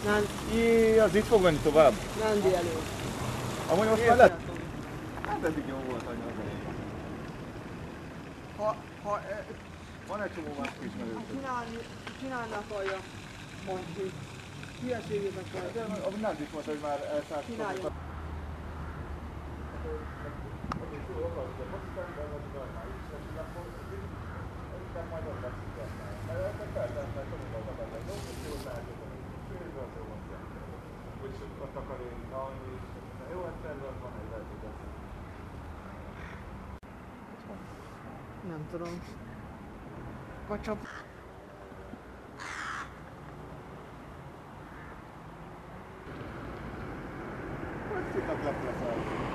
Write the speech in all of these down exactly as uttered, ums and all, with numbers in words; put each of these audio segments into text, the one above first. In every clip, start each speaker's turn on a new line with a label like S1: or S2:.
S1: Nem.
S2: Jé, az itt fog menni tovább?
S1: Nandi elő.
S2: Amúgy most már lett? Hát eddig jó volt, hogy az elég.
S1: Ha, ha, e,
S2: Van egy csomó más ismerősök.
S1: csinálni, csinálni akarja, hogy hülyeségét akarja.
S2: De ahogy Nandi is mondta, hogy már elszállt.
S1: Csinálja. Nem tudom. Kacsap.
S2: Hogy szittak lepleszel?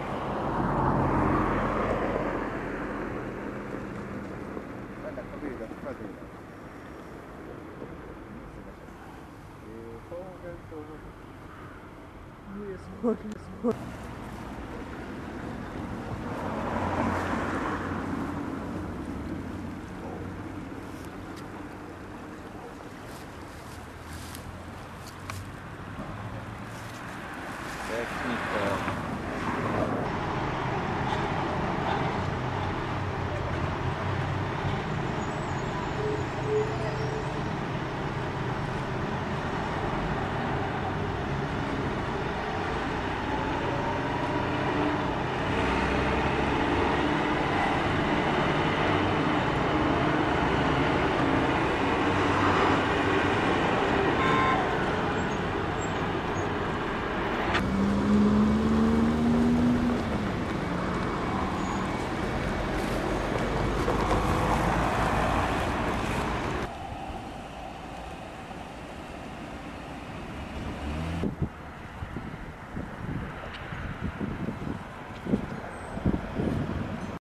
S2: Ennek a véget, a fedélet.
S1: Mi ez? Hogy ez?